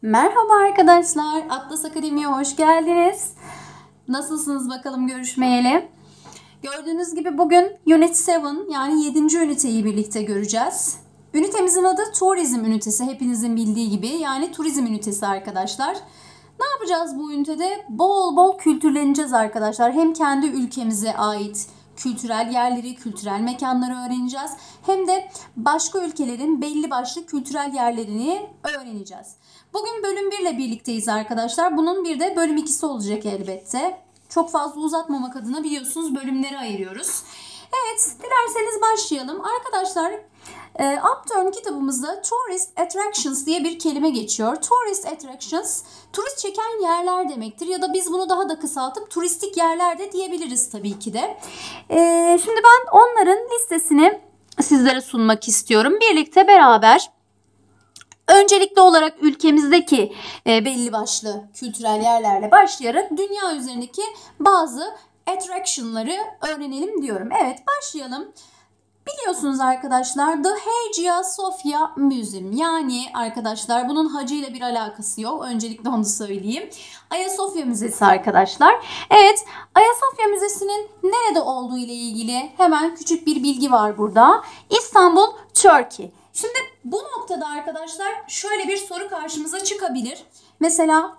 Merhaba arkadaşlar, Atlas Akademi'ye hoş geldiniz. Nasılsınız bakalım görüşmeyeli? Gördüğünüz gibi bugün Unit 7 yani 7. üniteyi birlikte göreceğiz. Ünitemizin adı Turizm ünitesi, hepinizin bildiği gibi, yani turizm ünitesi arkadaşlar. Ne yapacağız bu ünitede? Bol bol kültürleneceğiz arkadaşlar. Hem kendi ülkemize ait kültürel yerleri, kültürel mekanları öğreneceğiz. Hem de başka ülkelerin belli başlı kültürel yerlerini öğreneceğiz. Bugün bölüm 1 ile birlikteyiz arkadaşlar. Bunun bir de bölüm 2'si olacak elbette. Çok fazla uzatmamak adına biliyorsunuz bölümleri ayırıyoruz. Evet, dilerseniz başlayalım. Arkadaşlar, Upturn kitabımızda Tourist Attractions diye bir kelime geçiyor. Tourist Attractions, turist çeken yerler demektir. Ya da biz bunu daha da kısaltıp turistik yerler de diyebiliriz tabii ki de. Şimdi ben onların listesini sizlere sunmak istiyorum. Birlikte beraber öncelikli olarak ülkemizdeki belli başlı kültürel yerlerle başlayarak dünya üzerindeki bazı attraction'ları öğrenelim diyorum. Evet, başlayalım. Biliyorsunuz arkadaşlar, The Hagia Sophia Museum, yani arkadaşlar bunun hacı ile bir alakası yok. Öncelikle onu söyleyeyim. Ayasofya Müzesi arkadaşlar. Evet, Ayasofya Müzesi'nin nerede olduğu ile ilgili hemen küçük bir bilgi var burada. İstanbul, Turkey. Şimdi bu noktada arkadaşlar şöyle bir soru karşımıza çıkabilir. Mesela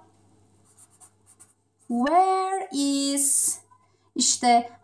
where is the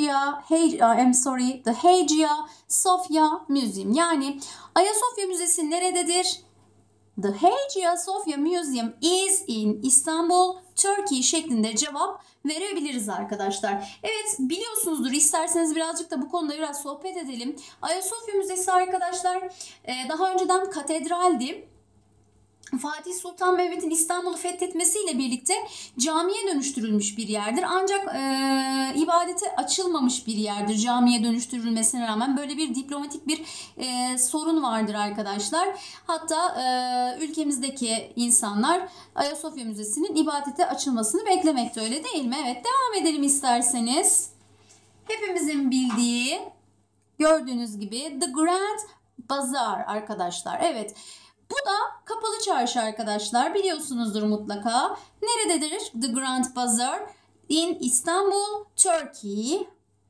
Hagia Sophia Museum, yani Ayasofya Müzesi nerededir? The Hagia Sophia Museum is in Istanbul, Turkey şeklinde cevap verebiliriz arkadaşlar. Evet, biliyorsunuzdur, isterseniz birazcık da bu konuda biraz sohbet edelim. Ayasofya Müzesi arkadaşlar daha önceden katedraldi. Fatih Sultan Mehmet'in İstanbul'u fethetmesiyle birlikte camiye dönüştürülmüş bir yerdir. Ancak ibadete açılmamış bir yerdir camiye dönüştürülmesine rağmen. Böyle bir diplomatik bir sorun vardır arkadaşlar. Hatta ülkemizdeki insanlar Ayasofya Müzesi'nin ibadete açılmasını beklemekte, öyle değil mi? Evet, devam edelim isterseniz. Hepimizin bildiği, gördüğünüz gibi The Grand Bazaar arkadaşlar. Evet. Bu da kapalı çarşı arkadaşlar. Biliyorsunuzdur mutlaka. Nerededir The Grand Bazaar? In Istanbul, Turkey.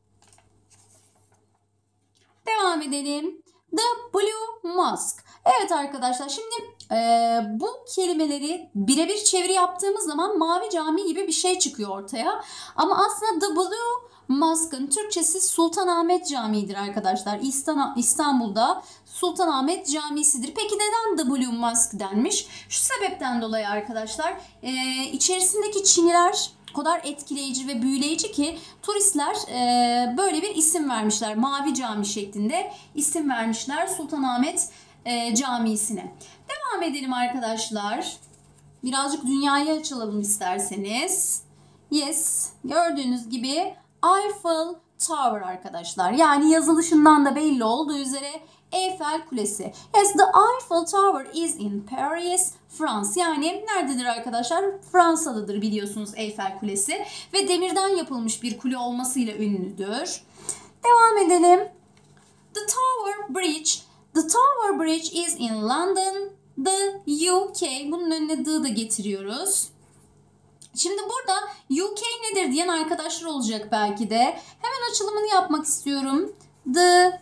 Devam edelim. The Blue Mosque. Evet arkadaşlar, şimdi bu kelimeleri birebir çeviri yaptığımız zaman mavi cami gibi bir şey çıkıyor ortaya. Ama aslında The Blue Mosque'ın Türkçesi Sultanahmet Camii'dir arkadaşlar. İstanbul'da Sultanahmet Camisi'dir. Peki neden The Blue Mosque denmiş? Şu sebepten dolayı arkadaşlar, içerisindeki çiniler o kadar etkileyici ve büyüleyici ki turistler böyle bir isim vermişler. Mavi Cami şeklinde isim vermişler Sultanahmet Camisi'ne. Devam edelim arkadaşlar. Birazcık dünyaya açılalım isterseniz. Yes, gördüğünüz gibi Eiffel Tower arkadaşlar. Yani yazılışından da belli olduğu üzere Eiffel Kulesi. Yes, the Eiffel Tower is in Paris, France. Yani nerededir arkadaşlar? Fransa'dadır biliyorsunuz Eiffel Kulesi. Ve demirden yapılmış bir kule olmasıyla ünlüdür. Devam edelim. The Tower Bridge. The Tower Bridge is in London, the UK. Bunun önüne the da getiriyoruz. Şimdi burada UK nedir diyen arkadaşlar olacak belki de. Hemen açılımını yapmak istiyorum. The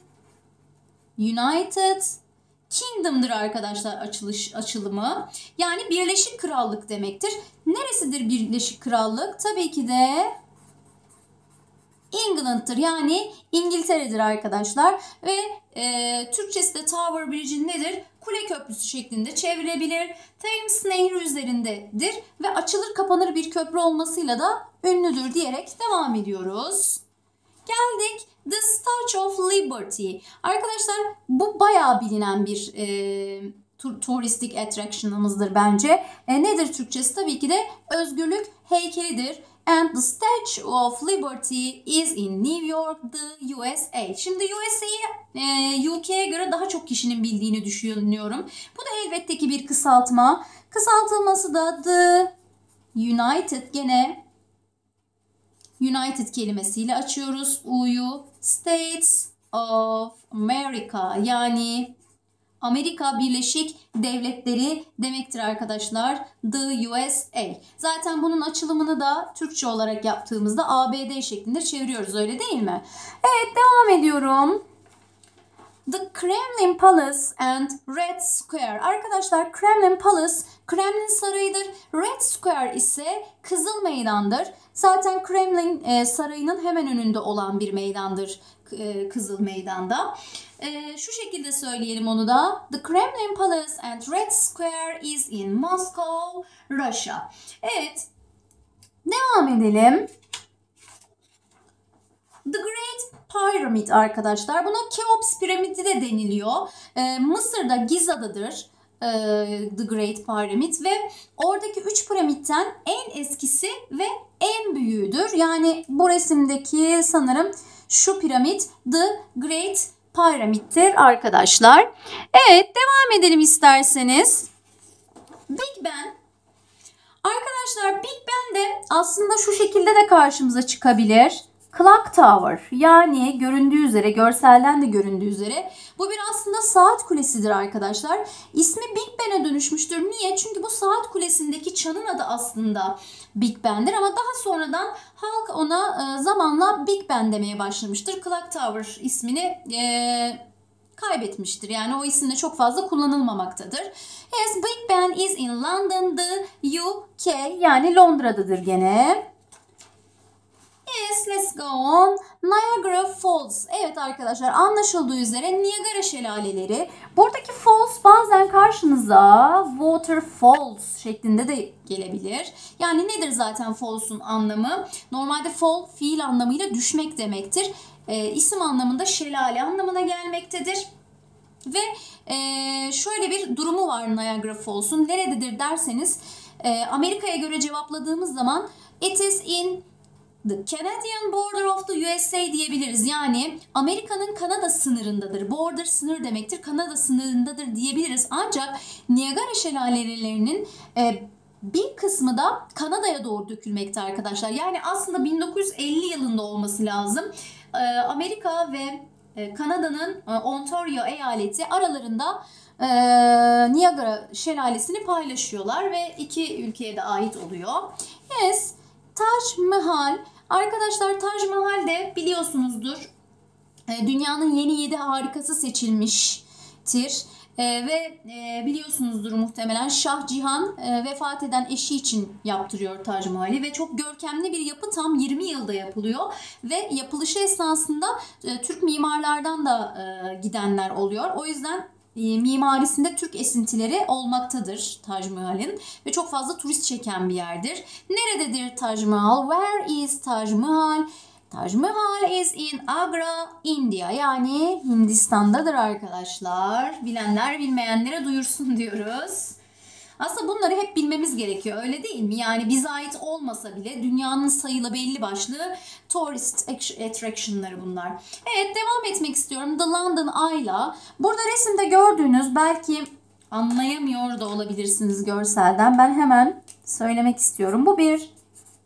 United Kingdom'dır arkadaşlar açılımı. Yani Birleşik Krallık demektir. Neresidir Birleşik Krallık? Tabii ki de England'tır, yani İngiltere'dir arkadaşlar. Ve Türkçesi de Tower Bridge'in nedir? Kule köprüsü şeklinde çevrilebilir. Thames Nehri üzerindedir ve açılır kapanır bir köprü olmasıyla da ünlüdür diyerek devam ediyoruz. Geldik The Statue of Liberty. Arkadaşlar bu bayağı bilinen bir turistik attraction'ımızdır bence. Nedir Türkçesi? Tabii ki de özgürlük heykelidir. And the Statue of Liberty is in New York, the USA. Şimdi USA'yı UK'ye göre daha çok kişinin bildiğini düşünüyorum. Bu da elbette ki bir kısaltma. Kısaltılması da The United, gene United kelimesiyle açıyoruz U'yu. States of America, yani Amerika Birleşik Devletleri demektir arkadaşlar. The USA. Zaten bunun açılımını da Türkçe olarak yaptığımızda ABD şeklinde çeviriyoruz, öyle değil mi? Evet, devam ediyorum. The Kremlin Palace and Red Square. Arkadaşlar Kremlin Palace Kremlin Sarayı'dır. Red Square ise Kızıl Meydan'dır. Zaten Kremlin Sarayı'nın hemen önünde olan bir meydandır Kızıl Meydan'da. Şu şekilde söyleyelim onu da. The Kremlin Palace and Red Square is in Moscow, Russia. Evet. Devam edelim. The Great Pyramid arkadaşlar. Buna Keops piramidi de deniliyor. Mısır'da Giza'dadır The Great Pyramid ve oradaki 3 piramitten en eskisi ve en büyüğüdür. Yani bu resimdeki sanırım şu piramit The Great Pyramid'tir arkadaşlar. Evet, devam edelim isterseniz. Big Ben. Arkadaşlar Big Ben de aslında şu şekilde de karşımıza çıkabilir. Clock Tower, yani göründüğü üzere, görselden de göründüğü üzere bu bir aslında saat kulesidir arkadaşlar. İsmi Big Ben'e dönüşmüştür. Niye? Çünkü bu saat kulesindeki çanın adı aslında Big Ben'dir ama daha sonradan halk ona zamanla Big Ben demeye başlamıştır. Clock Tower ismini kaybetmiştir. Yani o isimde çok fazla kullanılmamaktadır. Yes, Big Ben is in London, the UK, yani Londra'dadır gene. Yes, let's go on. Niagara Falls. Evet arkadaşlar, anlaşıldığı üzere Niagara şelaleleri. Buradaki falls bazen karşınıza waterfalls şeklinde de gelebilir. Yani nedir zaten falls'un anlamı? Normalde fall fiil anlamıyla düşmek demektir. İsim anlamında şelale anlamına gelmektedir. Ve şöyle bir durumu var Niagara Falls'un. Nerededir derseniz Amerika'ya göre cevapladığımız zaman it is in the Canadian border of the USA diyebiliriz. Yani Amerika'nın Kanada sınırındadır. Border sınır demektir. Kanada sınırındadır diyebiliriz. Ancak Niagara şelalelerinin bir kısmı da Kanada'ya doğru dökülmekte arkadaşlar. Yani aslında 1950 yılında olması lazım. Amerika ve Kanada'nın Ontario eyaleti aralarında Niagara şelalesini paylaşıyorlar ve iki ülkeye de ait oluyor. Yes, Taj Mahal. Arkadaşlar Taj Mahal de biliyorsunuzdur dünyanın yeni 7 harikası seçilmiştir. Ve biliyorsunuzdur muhtemelen Şah Cihan vefat eden eşi için yaptırıyor Taj Mahal'i ve çok görkemli bir yapı, tam 20 yılda yapılıyor ve yapılışı esnasında Türk mimarlardan da gidenler oluyor. O yüzden mimarisinde Türk esintileri olmaktadır Taj Mahal'in ve çok fazla turist çeken bir yerdir. Nerededir Taj Mahal? Where is Taj Mahal? Taj Mahal is in Agra, India. Yani Hindistan'dadır arkadaşlar. Bilenler bilmeyenlere duyursun diyoruz. Aslında bunları hep bilmemiz gerekiyor, öyle değil mi? Yani bize ait olmasa bile dünyanın sayılı belli başlı tourist attraction'ları bunlar. Evet, devam etmek istiyorum. The London Eye'la. Burada resimde gördüğünüz, belki anlayamıyor da olabilirsiniz görselden. Ben hemen söylemek istiyorum. Bu bir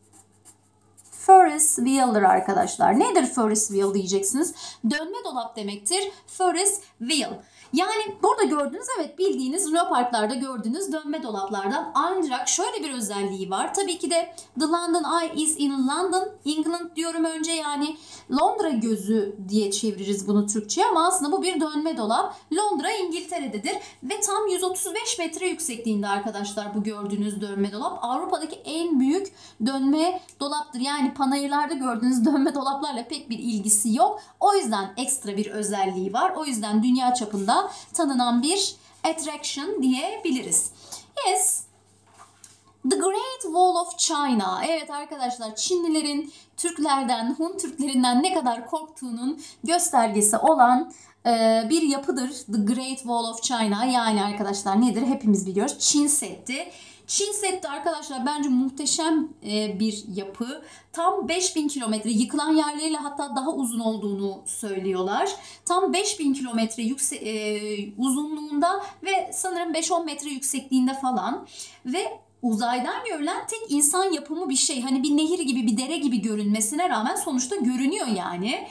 Ferris wheel'dır arkadaşlar. Nedir Ferris wheel diyeceksiniz? Dönme dolap demektir. Ferris wheel. Yani burada gördüğünüz, evet, bildiğiniz Luna gördüğünüz dönme dolaplardan, ancak şöyle bir özelliği var. Tabii ki de The London Eye is in London. England diyorum önce, yani Londra gözü diye çeviririz bunu Türkçe'ye ama aslında bu bir dönme dolap. Londra İngiltere'dedir ve tam 135 metre yüksekliğinde arkadaşlar bu gördüğünüz dönme dolap. Avrupa'daki en büyük dönme dolaptır. Yani panayırlarda gördüğünüz dönme dolaplarla pek bir ilgisi yok. O yüzden ekstra bir özelliği var. O yüzden dünya çapında tanınan bir attraction diyebiliriz. Yes. The Great Wall of China. Evet arkadaşlar, Çinlilerin Türklerden, Hun Türklerinden ne kadar korktuğunun göstergesi olan bir yapıdır The Great Wall of China. Yani arkadaşlar nedir? Hepimiz biliyoruz. Çin Seddi. Çin Seddi arkadaşlar bence muhteşem bir yapı. Tam 5000 kilometre, yıkılan yerleriyle hatta daha uzun olduğunu söylüyorlar. Tam 5000 kilometre uzunluğunda ve sanırım 5-10 metre yüksekliğinde falan. Ve uzaydan görülen tek insan yapımı bir şey. Hani bir nehir gibi, bir dere gibi görünmesine rağmen sonuçta görünüyor yani.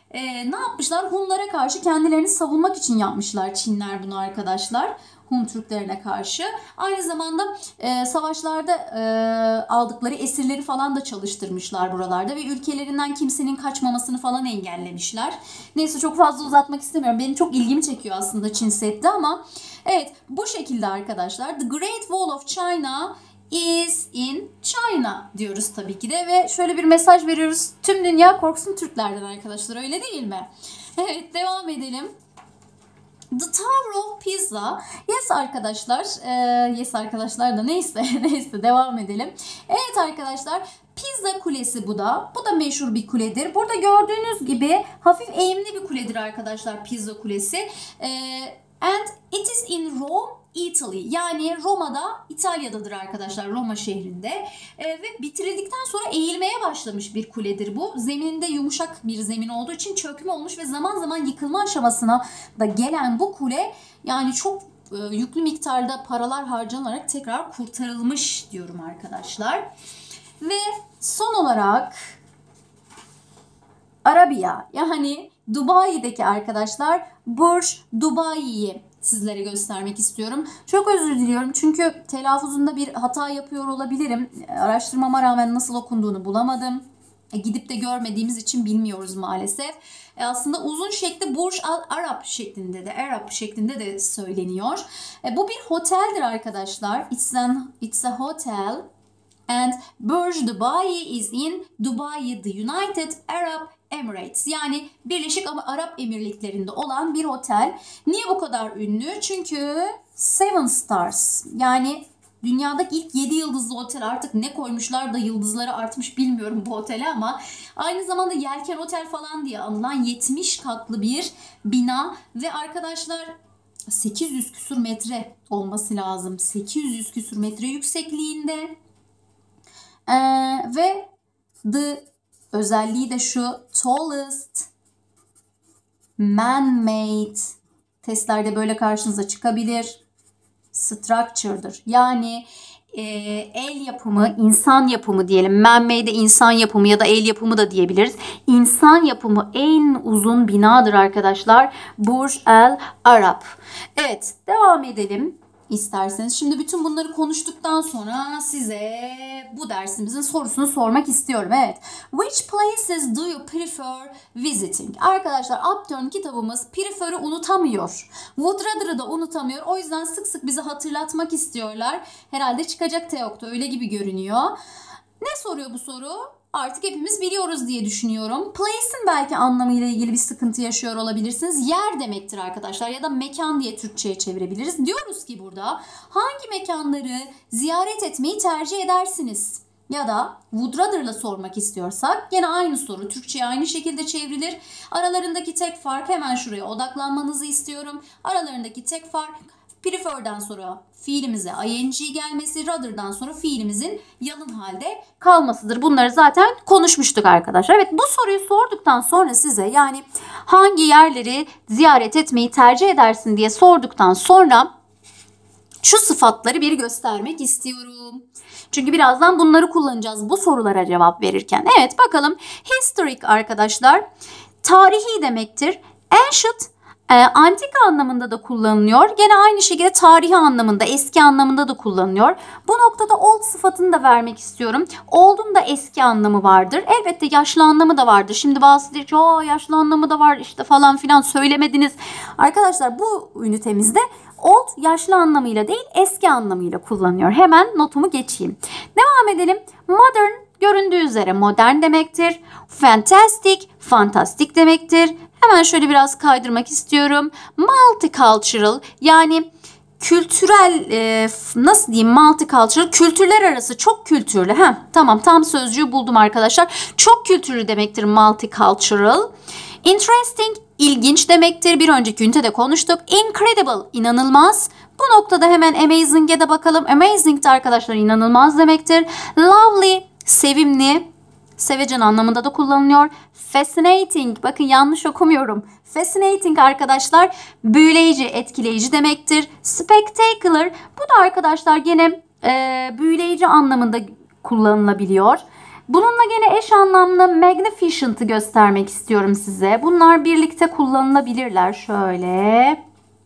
ne yapmışlar? Hunlara karşı kendilerini savunmak için yapmışlar Çinler bunu arkadaşlar. Hun Türklerine karşı. Aynı zamanda savaşlarda aldıkları esirleri falan da çalıştırmışlar buralarda ve ülkelerinden kimsenin kaçmamasını falan engellemişler. Neyse çok fazla uzatmak istemiyorum. Benim çok ilgimi çekiyor aslında Çin Seddi ama evet bu şekilde arkadaşlar. The Great Wall of China is in China diyoruz tabii ki de ve şöyle bir mesaj veriyoruz. Tüm dünya korksun Türklerden arkadaşlar, öyle değil mi? Evet, devam edelim. The Tower of Pisa. Yes arkadaşlar. Yes arkadaşlar da neyse. Neyse devam edelim. Evet arkadaşlar. Pisa Kulesi bu da. Bu da meşhur bir kuledir. Burada gördüğünüz gibi hafif eğimli bir kuledir arkadaşlar Pisa Kulesi. And it is in Rome, Italy. Yani Roma'da, İtalya'dadır arkadaşlar, Roma şehrinde. Ve bitirildikten sonra eğilmeye başlamış bir kuledir bu. Zemininde yumuşak bir zemin olduğu için çökme olmuş ve zaman zaman yıkılma aşamasına da gelen bu kule yani çok yüklü miktarda paralar harcanarak tekrar kurtarılmış diyorum arkadaşlar. Ve son olarak Arabiya, yani Dubai'deki arkadaşlar Burj Dubai'yi sizlere göstermek istiyorum. Çok özür diliyorum çünkü telaffuzunda bir hata yapıyor olabilirim. Araştırmama rağmen nasıl okunduğunu bulamadım. Gidip de görmediğimiz için bilmiyoruz maalesef. Aslında uzun şekli Burj Al Arab şeklinde de söyleniyor. Bu bir oteldir arkadaşlar. It's a hotel. And Burj Dubai is in Dubai, the United Arab Emirates. Yani Birleşik Arap Emirlikleri'nde olan bir otel. Niye bu kadar ünlü? Çünkü 7 stars. Yani dünyadaki ilk 7 yıldızlı otel, artık ne koymuşlar da yıldızları artmış bilmiyorum bu otele ama aynı zamanda Yelken Otel falan diye anılan 70 katlı bir bina ve arkadaşlar 800 küsur metre olması lazım. 800 küsur metre yüksekliğinde. Ve özelliği de şu: tallest man-made, testlerde böyle karşınıza çıkabilir, structure'dır. Yani el yapımı, insan yapımı diyelim. Man-made insan yapımı ya da el yapımı da diyebiliriz. İnsan yapımı en uzun binadır arkadaşlar. Burj Al Arab. Evet, devam edelim İsterseniz. Şimdi bütün bunları konuştuktan sonra size bu dersimizin sorusunu sormak istiyorum. Evet. Which places do you prefer visiting? Arkadaşlar Upturn kitabımız prefer'ı unutamıyor. Would rather'ı da unutamıyor. O yüzden sık sık bizi hatırlatmak istiyorlar. Herhalde çıkacak Teok'ta, öyle gibi görünüyor. Ne soruyor bu soru? Artık hepimiz biliyoruz diye düşünüyorum. Place'in belki anlamıyla ilgili bir sıkıntı yaşıyor olabilirsiniz. Yer demektir arkadaşlar ya da mekan diye Türkçe'ye çevirebiliriz. Diyoruz ki burada hangi mekanları ziyaret etmeyi tercih edersiniz? Ya da would rather'la sormak istiyorsak gene aynı soru Türkçe'ye aynı şekilde çevrilir. Aralarındaki tek fark, hemen şuraya odaklanmanızı istiyorum. Aralarındaki tek fark prefer'den sonra fiilimize ing gelmesi, rather'dan sonra fiilimizin yalın halde kalmasıdır. Bunları zaten konuşmuştuk arkadaşlar. Evet, bu soruyu sorduktan sonra size, yani hangi yerleri ziyaret etmeyi tercih edersin diye sorduktan sonra şu sıfatları bir göstermek istiyorum. Çünkü birazdan bunları kullanacağız bu sorulara cevap verirken. Evet, bakalım. Historic arkadaşlar tarihi demektir. Ancient antik anlamında da kullanılıyor. Gene aynı şekilde tarihi anlamında, eski anlamında da kullanılıyor. Bu noktada old sıfatını da vermek istiyorum. Old'un da eski anlamı vardır. Elbette yaşlı anlamı da vardır. Şimdi bazısı diyor ki yaşlı anlamı da var işte falan filan söylemediniz. Arkadaşlar bu ünitemizde old yaşlı anlamıyla değil eski anlamıyla kullanıyor. Hemen notumu geçeyim. Devam edelim. Modern göründüğü üzere modern demektir. Fantastic, fantastik demektir. Hemen şöyle biraz kaydırmak istiyorum. Multicultural, yani kültürel, nasıl diyeyim, multicultural, kültürler arası, çok kültürlü. Tamam, tam sözcüğü buldum arkadaşlar. Çok kültürlü demektir multicultural. Interesting, ilginç demektir. Bir önceki ünitede konuştuk. Incredible, inanılmaz. Bu noktada hemen amazing'e de bakalım. Amazing de arkadaşlar inanılmaz demektir. Lovely, sevimli. Sevecen anlamında da kullanılıyor. Fascinating, bakın yanlış okumuyorum. Fascinating arkadaşlar büyüleyici, etkileyici demektir. Spectacular, bu da arkadaşlar gene büyüleyici anlamında kullanılabiliyor. Bununla gene eş anlamlı magnificent'ı göstermek istiyorum size. Bunlar birlikte kullanılabilirler. Şöyle.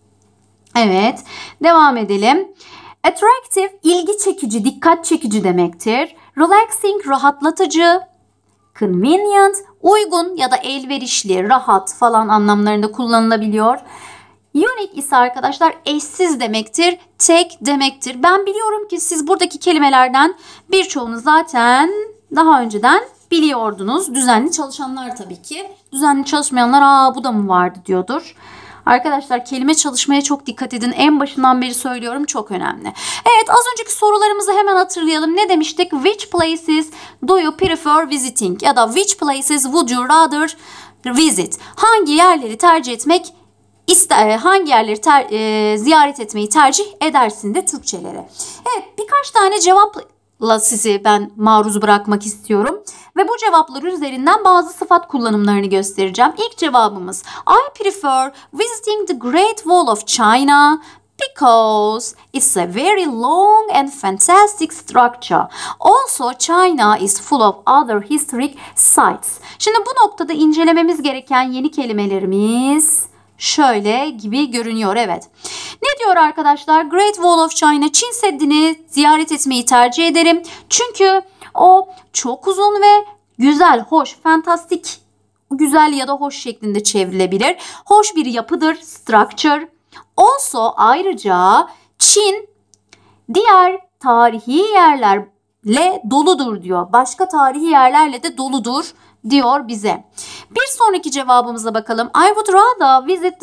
Evet. Devam edelim. Attractive, ilgi çekici, dikkat çekici demektir. Relaxing, rahatlatıcı. Convenient, uygun ya da elverişli, rahat falan anlamlarında kullanılabiliyor. Unique ise arkadaşlar eşsiz demektir, tek demektir. Ben biliyorum ki siz buradaki kelimelerden birçoğunu zaten daha önceden biliyordunuz. Düzenli çalışanlar tabii ki. Düzenli çalışmayanlar bu da mı vardı diyordur. Arkadaşlar kelime çalışmaya çok dikkat edin. En başından beri söylüyorum, çok önemli. Evet, az önceki sorularımızı hemen hatırlayalım. Ne demiştik? Which places do you prefer visiting? Ya da which places would you rather visit? Hangi yerleri tercih etmek hangi yerleri ziyaret etmeyi tercih edersin de Türkçeleri. Evet, birkaç tane cevapla sizi ben maruz bırakmak istiyorum. Ve bu cevaplar üzerinden bazı sıfat kullanımlarını göstereceğim. İlk cevabımız I prefer visiting the Great Wall of China because it's a very long and fantastic structure. Also, China is full of other historic sites. Şimdi bu noktada incelememiz gereken yeni kelimelerimiz şöyle gibi görünüyor. Evet. Ne diyor arkadaşlar? Great Wall of China, Çin Seddi'ni ziyaret etmeyi tercih ederim. Çünkü o çok uzun ve güzel, hoş, fantastik, güzel ya da hoş şeklinde çevrilebilir. Hoş bir yapıdır, structure. Also, ayrıca Çin diğer tarihi yerlerle doludur diyor. Başka tarihi yerlerle de doludur diyor bize. Bir sonraki cevabımıza bakalım. I would rather visit the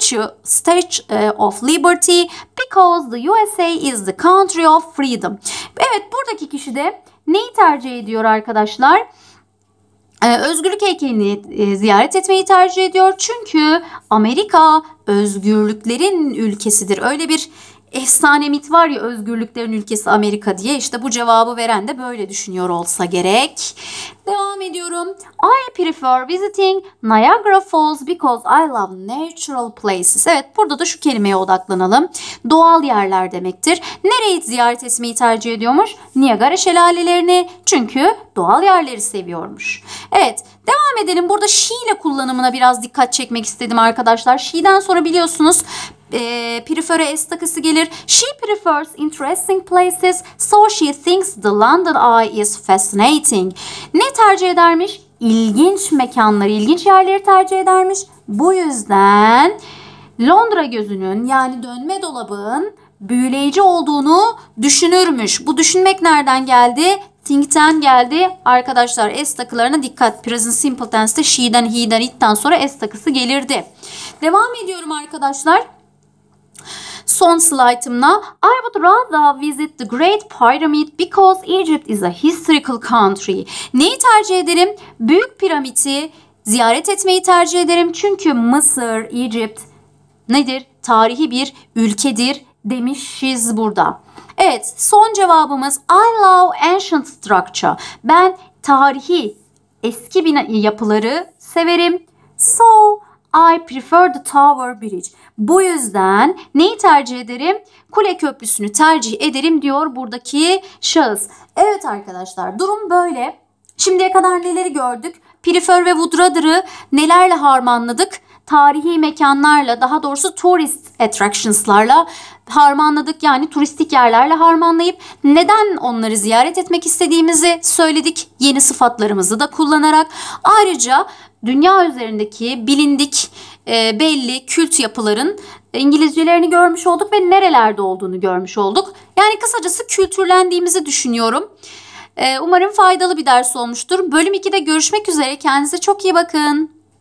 Statue of Liberty because the USA is the country of freedom. Evet, buradaki kişi de neyi tercih ediyor arkadaşlar? Özgürlük heykelini ziyaret etmeyi tercih ediyor. Çünkü Amerika özgürlüklerin ülkesidir. Öyle bir efsane mit var ya, özgürlüklerin ülkesi Amerika diye. İşte bu cevabı veren de böyle düşünüyor olsa gerek. Devam ediyorum. I prefer visiting Niagara Falls because I love natural places. Evet, burada da şu kelimeye odaklanalım. Doğal yerler demektir. Nereyi ziyaret etmeyi tercih ediyormuş? Niagara şelalelerini. Çünkü doğal yerleri seviyormuş. Evet, devam edelim. Burada she ile kullanımına biraz dikkat çekmek istedim arkadaşlar. She'den sonra biliyorsunuz prefer'e s takısı gelir. She prefers interesting places, so she thinks the London Eye is fascinating. Ne tercih edermiş? İlginç mekanları, ilginç yerleri tercih edermiş. Bu yüzden Londra gözünün, yani dönme dolabın büyüleyici olduğunu düşünürmüş. Bu düşünmek nereden geldi? Think'ten geldi. Arkadaşlar s takılarına dikkat. Present simple tense'te she'den, he'den, it'ten sonra s takısı gelirdi. Devam ediyorum arkadaşlar. Son slaytımla I would rather visit the Great Pyramid because Egypt is a historical country. Neyi tercih ederim? Büyük piramidi ziyaret etmeyi tercih ederim. Çünkü Mısır, Egypt nedir? Tarihi bir ülkedir demişiz burada. Evet, son cevabımız I love ancient structure. Ben tarihi eski yapıları severim. So I prefer the Tower Bridge. Bu yüzden neyi tercih ederim? Kule köprüsünü tercih ederim diyor buradaki şahıs. Evet arkadaşlar, durum böyle. Şimdiye kadar neleri gördük? Prefer ve would rather'ı nelerle harmanladık? Tarihi mekanlarla, daha doğrusu tourist attractions'larla harmanladık. Yani turistik yerlerle harmanlayıp neden onları ziyaret etmek istediğimizi söyledik. Yeni sıfatlarımızı da kullanarak. Ayrıca dünya üzerindeki bilindik belli kült yapıların İngilizcelerini görmüş olduk ve nerelerde olduğunu görmüş olduk. Yani kısacası kültürlendiğimizi düşünüyorum. Umarım faydalı bir ders olmuştur. Bölüm 2'de görüşmek üzere. Kendinize çok iyi bakın.